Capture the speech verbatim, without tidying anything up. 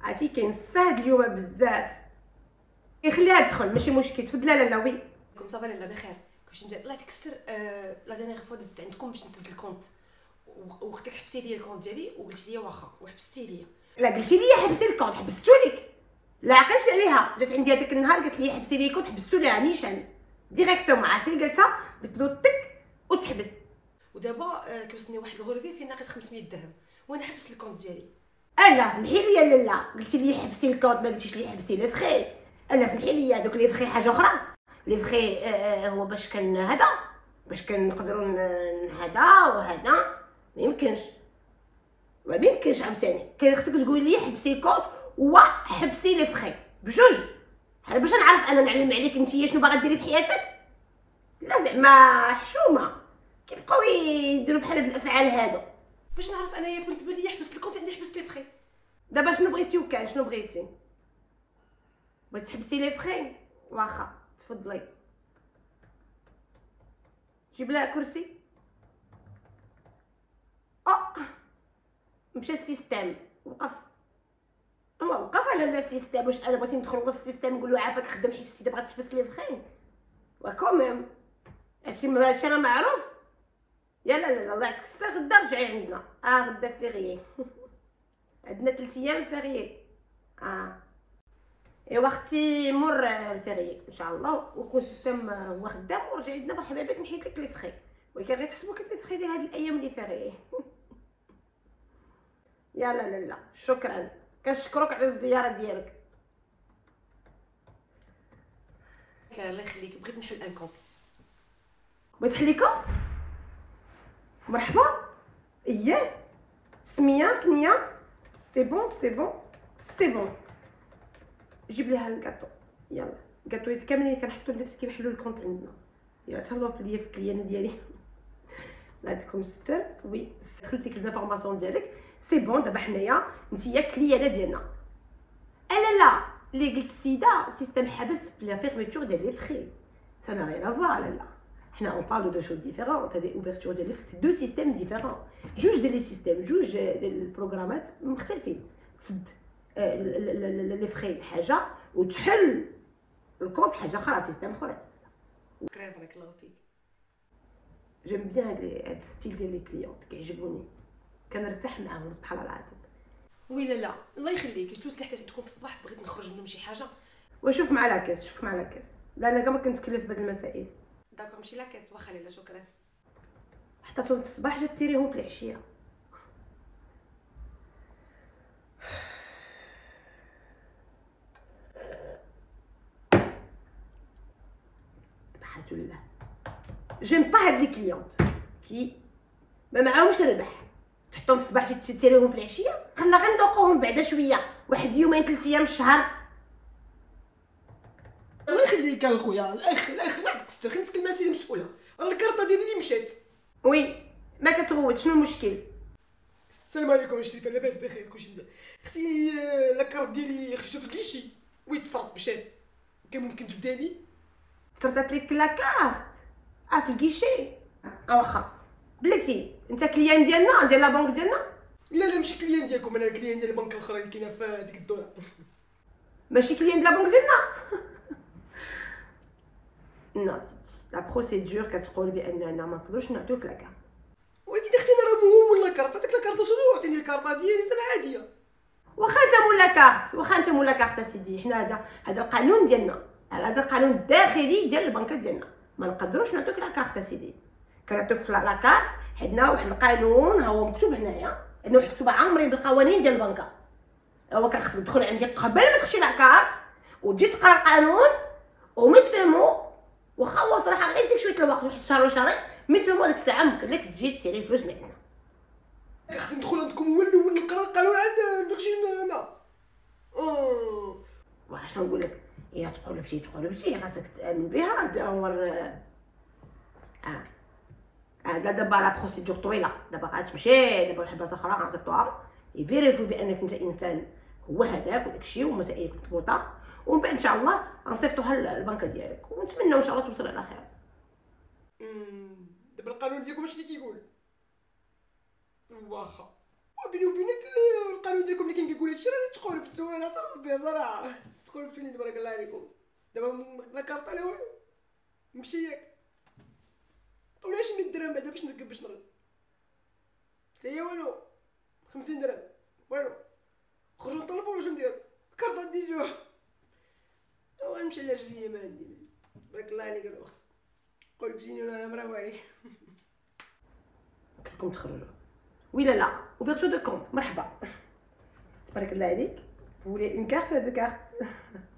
عرفتي كاين الصهد اليوم بزاف. يخليها تدخل ماشي مشكل. تفضل. لا لا وي كنت صافا لاله بخير. كنت ندير الله تكسر آه لا دانيير فوا دزت عندكم باش نسد الكونت وختك حبستي لي الكونت ديالي وقلت لي واخا وحبستي لي. لا قلتي لي حبسي الكونت حبستو لك. لا عقلت عليها جات عندي هذاك النهار قالت لي حبسي لي الكونت حبستو ليها نيشان ديريكتومون. عرفتي قلتها قلت له تك وتحبس. ودابا آه كيوصلني واحد الغرفه فيه ناقص خمسمية درهم وانا حبست الكونت ديالي. الا سمحي لي. لالا قلتي لي حبسي الكونت ما قلتيش لي حبسي لي فخي. الا سمحي لي دوك لي فخي حاجه اخرى. لي فخي آه هو باش كان هذا باش كنقدروا هذا وهذا ما يمكنش ما يمكنش. عاوتاني كاين خصك تقولي لي حبسي الكونت وحبسي لي فخي بجوج حنا باش نعرف انا نعلم عليك نتيا شنو باغا ديري في حياتك. لا زعما حشومه كيبقاو يديروا بحال هاد الافعال هادو. باش نعرف انايا بالنسبه ليا حبست الكونت عندي حبست لي فخي. دابا شنو بغيتي وكان شنو بغيتي؟ بغيتي تحبسي لي فخي واخا تفضلي. جيب لها كرسي. اه مشى السيستم وقف. هو وقف على لا السيستم. واش انا بغيتي ندخل وسط السيستم نقول له عافاك خدام حيت انت باغا تحبس لي فخي وكوميم هادشي هادشي راه معروف. يا لا لا لا الله يعطيك الستر. غدا رجعي عندنا. اه غدا فيغيي عندنا ثلاث ايام فيغيي. اه ايوا اختي مر الفيغيي ان شاء الله وكون السيستم هو خدام ورجعي عندنا مرحبا بك نحيد لك لي فخي. ولكن غير تحسبوا كيف لي فخي ديال هاد الايام اللي فيغيي. يا لا لا لا شكرا كنشكرك على الزياره ديالك. الله يخليك بغيت نحل ان كونت. بغيت تحلي كونت مرحبا. اييه سميه كنيه سي بون سي بون سي بون. جيب ليها الكاطو. يلا الكاطويات كاملين اللي كنحطوا الناس كيحلوا الكونت عندنا. يلا تهلاو في ليا في الكليانه ديالي. الله يعطيكم الستر. وي دخلت لك ليزانفورماسيون ديالك سي بون. دابا حنايا نتيا كليانه ديالنا. لا لا اللي قلت السيده السيستم حبس في لا فيرميتور ديال لي فخي ça n'a rien à voir. لا لا حنا اون بارل دو شوز ديفيرونت. هادي اوفرتور ديال لي فخي دو سيستيم ديفيرون. جوج ديال لي سيستيم جوج ديال البروغرامات مختلفين. تفد لي فخي حاجه وتحل الكونت حاجه اخرى سيستم اخر. شكرا بارك الله فيك. جيم بيان هاد ستيل ديال لي كليونت كيعجبوني كنرتاح معاهم سبحان الله العظيم. وي لا لا الله يخليك الفلوس اللي حتى عندكم في الصباح بغيت نخرج منهم شي حاجه. وشوف مع لاكاس شوف مع لاكاس. لا انا كاع ما كنتكلف بهاد المسائل. داكور ماشي لاكاس واخا لاله شكرا. حطيتهم في الصباح جات تيريهم في العشيه. سبحان الله جيم با هاد لي كليونت كي ما معاهمش الربح تحطهم في الصباح تيريهم في العشيه. خلنا غير ندوقوهم بعدا شويه واحد يومين ثلاث ايام الشهر. الله يخليك اخويا الاخ الاخ لا تقصر خلي نتكلم مع سيدي مسؤوله. راه الكارطه ديالي اللي مشات. وي ما كتغوت شنو المشكل؟ السلام عليكم شريفه لاباس بخير كلشي مزيان. اختي لاكارط ديالي خرجت في الكيشي وي تصرف مشات كان ممكن تبدالي. طردات لك لاكارت اه في الكيشي. اه واخا بلاتي انت كليان ديالنا ديال لا بنك ديالنا. لا لا ماشي كليان ديالكم انا كليان ديال البنك الاخرى اللي كاينه في ديك الدوره. ماشي كليان ديال لا بنك ديالنا. لا لا بروسيدور كتقول باننا ما نقدروش نعطيوك لاكارت. ولكن اختي انا راه مهم ولا كارطه ديك الكارطه سولو عطيني الكارطه ديالي زعما عاديه. واخا انت مولا كارت واخا انت مولا كارت اسيدي حنا هذا هذا القانون ديالنا هذا القانون الداخلي ديال البنكه ديالنا ما نقدروش نعطيوك لاكارت اسيدي. كنعطيوك في لاكارت حدنا واحد القانون ها هو مكتوب هنايا عندنا واحد مكتوب عامرين بالقوانين ديال البنكه. هو كان خصك تدخل عندي قبل ما تخشي لاكارت وتجي تقرا القانون وملي تفهمو واخا هو صراحه غير ديك شويه الوقت واحد شهر ولا شهرين ملي تفهمو هذيك الساعه ممكن لك تجي تيري الفلوس من عندنا. خصني ندخل عندكم هو الاول نقرا القانون عاد نمشي انا. اه واش شنو نقول لك الا تقلبتي تقلبتي خاصك تامن بها. هذا هو اه اه لا دابا لا بروسيدور طويله. دابا غتمشي دابا لواحد البلاصه اخرى غنصيفطوها يفيريفيو بانك انت انسان هو هذاك وداكشي ومسائلك مضبوطه ومن بعد ان شاء الله غنصيفطوها للبنكه ديالك ونتمنوا ان شاء الله توصل على خير. دابا القانون ديالكم اش اللي كيقول؟ واخا وبيني وبينك القانون ديالكم اللي كان كيقول هادشي راني تقولبت. نتوما نعترف بها صراحه تقول فيني تبارك الله عليكم دابا لا كارطه لا والو نمشي ياك ولا شي مية درهم بعدا باش نركب باش نغل حتى هي والو خمسين درهم والو خرجوا نطلبوا واش نديرو كارطه ديجو تو نمشي على رجليا ما عندي بارك الله عليك الاخت قول بجيني ولا مراو عليك كلكم تخرجوا ولا لا اوفرتور دو كونت مرحبا تبارك الله عليك vous voulez une carte ou deux cartes